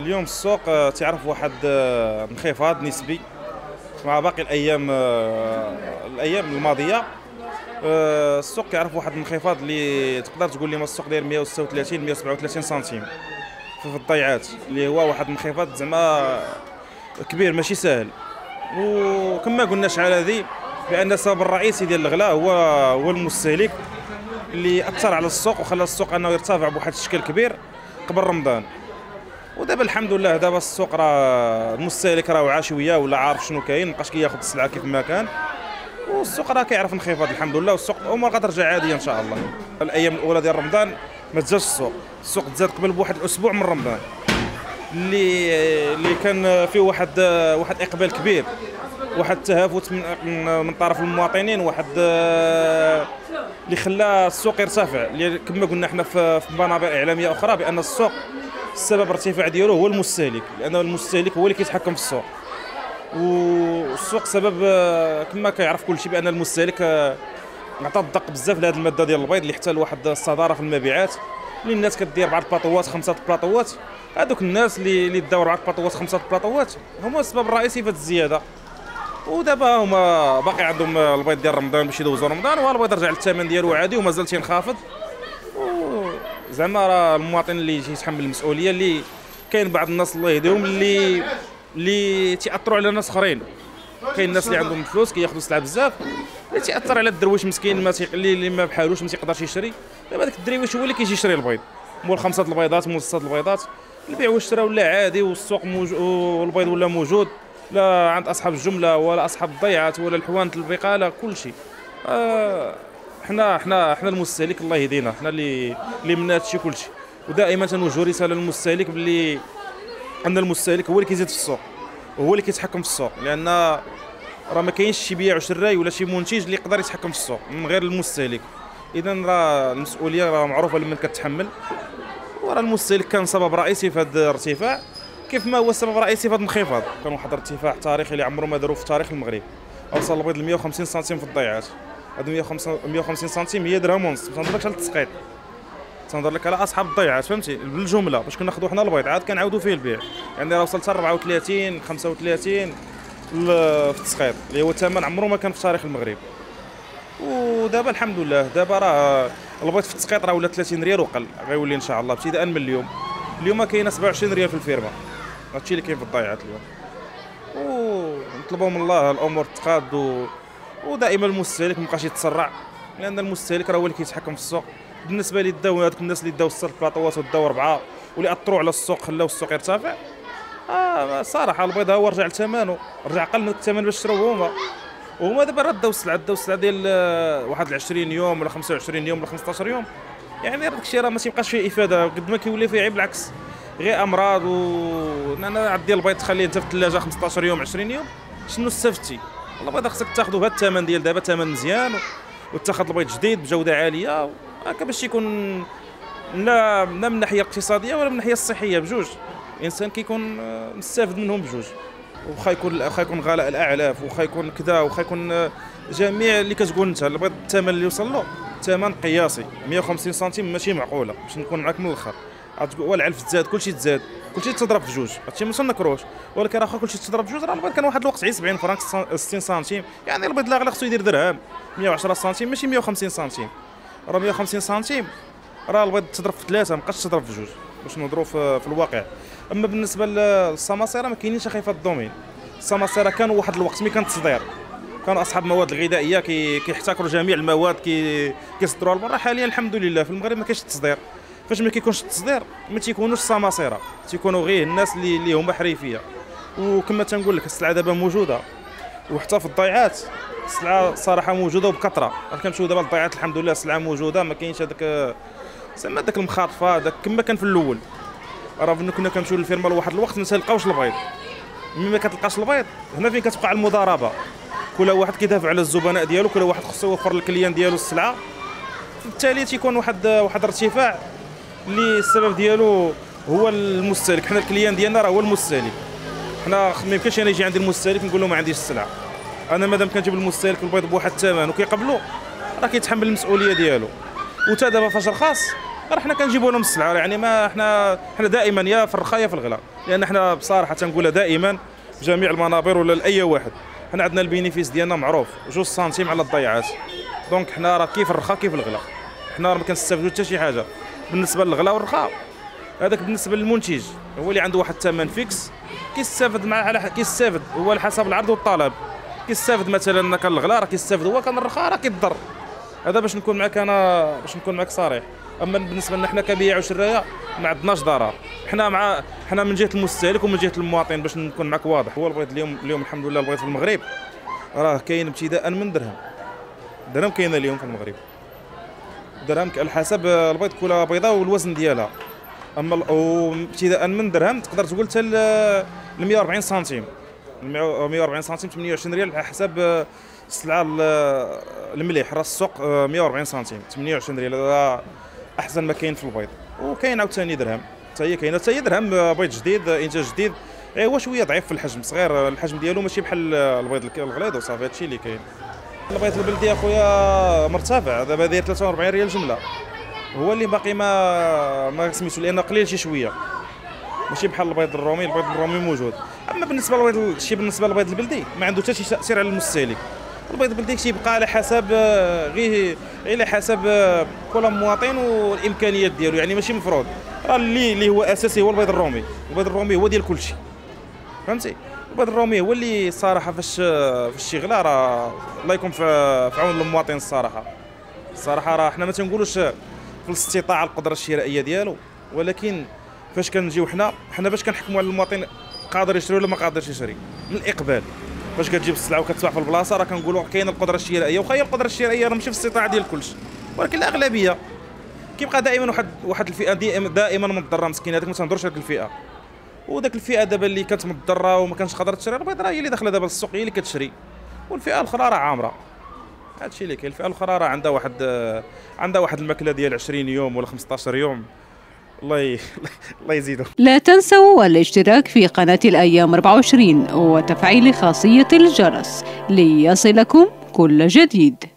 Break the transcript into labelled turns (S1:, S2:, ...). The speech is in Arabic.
S1: اليوم السوق تعرف واحد انخفاض نسبي مع باقي الايام الماضيه. السوق كيعرف واحد الانخفاض اللي تقدر تقول لي ما السوق داير 136 137 سنتيم في الضيعات، اللي هو واحد الانخفاض زعما كبير ماشي سهل. وكما قلنا شحال هذه بان السبب الرئيسي ديال الغلاء هو المستهلك اللي اثر على السوق وخلى السوق انه يرتفع بواحد الشكل كبير قبل رمضان. ودابا الحمد لله دابا السوق راه المستهلك راه وعى شويه ولا عارف شنو كاين، مابقاش كياخذ السلعه كيف ما كان، والسوق راه كيعرف انخفاض الحمد لله، والسوق الامور غترجع عاديه ان شاء الله. الايام الاولى ديال رمضان ما تزادش السوق تزاد قبل بواحد الاسبوع من رمضان اللي كان فيه واحد اقبال كبير، واحد التهافت من طرف المواطنين، واحد اللي خلى السوق يرتفع. كما قلنا احنا في منابر اعلاميه اخرى بان السوق السبب الارتفاع ديالو هو المستهلك، لان المستهلك هو اللي كيتحكم في السوق. والسوق سبب كما كيعرف كل شيء بان المستهلك عطى الدق بزاف لهذه الماده ديال البيض اللي حتى لواحد الصداره في المبيعات، اللي الناس كدير بعض البلاطوات 5 بلاطوات. هذوك الناس اللي داو 4 بلاطوات 5 بلاطوات هما السبب الرئيسي في هذه الزياده. ودابا هما باقي عندهم البيض ديال رمضان باش يدوزوا رمضان، والبيض رجع للثمن ديالو عادي ومازال تينخفض. زعما راه المواطن اللي تيتحمل المسؤوليه، اللي كاين بعض الناس الله يهديهم اللي تيأثروا على ناس اخرين. كاين الناس اللي عندهم فلوس كياخذوا سلعه بزاف، اللي تيأثر على الدرويش مسكين اللي ما بحالوش ما تيقدرش يشري. دابا داك الدرويش هو اللي كيجي يشري البيض، مول 5 البيضات مول 6 البيضات، البيع والشراء ولا عادي، والسوق والبيض ولا موجود، لا عند اصحاب الجمله ولا اصحاب الضيعات ولا الحوانت البقاله كل شيء. حنا المستهلك الله يهدينا، حنا اللي من هادشي كل شيء. ودائما تنوجه رساله للمستهلك باللي ان المستهلك هو اللي كيزيد في السوق وهو اللي كيتحكم في السوق، لان راه ما كاينش شي بياع وشراي ولا شي منتج اللي يقدر يتحكم في السوق من غير المستهلك. اذا راه المسؤوليه راه معروفه لمن كتحمل، وراه المستهلك كان سبب رئيسي في هذا الارتفاع، كيف ما هو السبب الرئيسي في هذا الانخفاض. كان واحد الارتفاع تاريخي اللي عمره ما داروا في تاريخ المغرب، اوصل البيض ل 150 سنتيم في الضيعات. هاد 150 سنتيم هي درهم ونص، ما تنهضرلكش على التسقيط، تنهضر لك على اصحاب الضيعات فهمتي بالجمله، باش كناخذوا حنا البيض عاد كنعاودوا فيه البيع. يعني راه وصلت 34 35 في التسقيط اللي هو ثمن عمره ما كان في تاريخ المغرب. ودابا الحمد لله دابا راه البيض في التسقيط راه ولا 30 ريال وقل، غيولي ان شاء الله ابتداء من اليوم كاينه 27 ريال في الفيرما. هادشي اللي كاين في الضيعات اليوم، ونطلبوا من الله الامور تقاد، ودائما المستهلك مابقاش يتسرع، لان المستهلك راه هو اللي كيتحكم في السوق. بالنسبه لي داو هذوك الناس اللي داو 6 بلاطوات وداو 4 واللي اثروا على السوق خلاو السوق يرتفع، صراحه البيض هو رجع لثمنه، رجع قل من الثمن باش شراوه هما دابا راه داو السلعه ديال واحد 20 يوم ولا 25 يوم ولا 15 يوم. يعني داك الشيء راه ما تيبقاش فيه افاده، قد ما كيولي فيه عيب بالعكس غير امراض. انا عاد ديال البيض تخليه انت في الثلاجه 15 يوم 20 يوم، شنو استفدتي؟ البيض خصك تاخذه بهذا الثمن ديال دابا، ثمن مزيان، وتاخذ البيض جديد بجوده عاليه هكا باش يكون لا من الناحيه الاقتصاديه ولا من الناحيه الصحيه بجوج. الانسان كيكون مستافد منهم بجوج، وخا يكون غلاء الاعلاف، وخا يكون كذا، وخا يكون جميع اللي كتقول انت. البيض الثمن اللي وصل له ثمن قياسي 150 سنتيم ماشي معقوله باش نكون معاك من الاخر. تقول العلف تزاد كلشي تضرب في جوج، هادشي ما تنكروش، ولكن راه كلشي تضرب في جوج. راه البيض كان واحد الوقت 70 فرانك 60 سنتيم، يعني البيض لا غلا خصو يدير درهم 110 سنتيم ماشي 150 سنتيم. راه 150 سنتيم راه البيض تضرب في ثلاثه، مابقاش تضرب في جوج باش نهضروا في الواقع. اما بالنسبه للسماسره ما كاينينش اخي في الدومين. السماسره كانوا واحد الوقت ملي كان التصدير، كانوا اصحاب المواد الغذائيه كيحتكروا جميع المواد كيصدروها لبرا. حاليا الحمد لله في المغرب ما كاينش التصدير. فاش ما كيكونش التصدير ما تيكونوش سماسره، تيكونوا غير الناس اللي هما حريفيه. وكما تنقول لك السلعه دابا موجوده، وحتى في الضيعات السلعه صراحه موجوده وبكثره. كنمشيو دابا للضيعات الحمد لله السلعه موجوده، ما كاينش هذاك زعما داك المخاطفه داك كما كان في الاول. راه كنا كنمشيو للفيرما لواحد الوقت ما تلقاوش البيض، ملي ما كتلقاش البيض هنا فين كتبقى على المضاربه، كل واحد كيدافع على الزبناء ديالو، كل واحد خصو يوفر للكليان ديالو السلعه. بالتالي تيكون واحد ارتفاع اللي السبب ديالو هو المستهلك. حنا الكليان ديالنا راه هو المستهلك. حنا ما يمكنش انا يجي عندي المستهلك نقول له ما عنديش السلعه. انا مادام كنجيب المستهلك البيض بواحد الثمن وكيقبلوا راه كيتحمل المسؤوليه ديالو. وتا دابا فاش رخص راه حنا كنجيبوا لهم السلعه، يعني ما حنا دائما يا في الرخا يا في الغلا. لان حنا بصراحه تنقولها دائما بجميع المنابر ولا لاي واحد، حنا عندنا البينيفيس ديالنا معروف 2 سنتيم على الضيعات. دونك حنا راه كيف الرخاء كيف الغلا، حنا راه ما كنستافدوا حتى شي حاجه. بالنسبه للغلا والرخاء هذاك بالنسبه للمنتج هو اللي عنده واحد الثمن فيكس كيستافد مع على كيستافد هو على حسب العرض والطلب. كيستافد مثلا كان الغلا راه كيستافد، هو كان الرخاء راه كيضر. هذا باش نكون معك صريح. اما بالنسبه لنا حنا كبيع وشرايه ما عندناش ضرر، حنا من جهه المستهلك ومن جهه المواطن باش نكون معك واضح. هو البيض اليوم الحمد لله البيض في المغرب راه كاين ابتداء من درهم كاين اليوم في المغرب، درهم على حسب البيض كل بيضه والوزن ديالها. اما ابتداء من درهم تقدر تقول حتى ل 140 سنتيم، 140 سنتيم 28 ريال على حسب السلعه المليح. راه السوق 140 سنتيم 28 ريال، هذا احسن ما كاين في البيض. وكاين عاوتاني درهم حتى هي كاينه، حتى هي درهم بيض جديد انتاج جديد، هو شويه ضعيف في الحجم، صغير الحجم ديالو ماشي بحال البيض الغليظ وصافي. هادشي اللي كاين. البيض البلدي اخويا مرتفع دابا داير 43 ريال جمله، هو اللي باقي ما سميتو لان قليل شي شويه، ماشي بحال البيض الرومي. البيض الرومي موجود. اما بالنسبه للبيض البلدي ما عنده حتى شي تاثير على المستهلك. البيض البلدي تيبقى على حسب غير على حسب كل مواطن والامكانيات ديالو، يعني ماشي مفروض. راه اللي هو اساسي هو البيض الرومي. البيض الرومي هو ديال كلشي، فهمتي. البيض الرومي هو اللي صراحه فاش يغلى راه الله يكون في عون المواطن. الصراحه راه حنا ما تنقولوش في الاستطاعه القدره الشرائيه ديالو، ولكن فاش كنجيو حنا باش كنحكموا على المواطن قادر يشري ولا ما قادرش يشري من الاقبال. فاش كتجيب السلعه وكتباع في البلاصه راه كنقولوا كاينه القدره الشرائيه، وخا هي القدره الشرائيه راه ماشي في الاستطاعه ديال كلشي، ولكن الاغلبيه كيبقى دائما واحد الفئه دائما مضطره مسكينه. هذيك ما تنهضرش هذيك الفئه، وداك الفئه دابا اللي كانت مضطره وما كانش قادره تشري البيض راه هي اللي داخله دابا للسوق، هي اللي كتشري، والفئه الاخرى راه عامره. هادشي اللي كاين. الفئه الاخرى راه عندها واحد الماكله ديال 20 يوم ولا 15 يوم. الله يزيدو.
S2: لا تنسوا الاشتراك في قناة الأيام 24 وتفعيل خاصية الجرس ليصلكم كل جديد.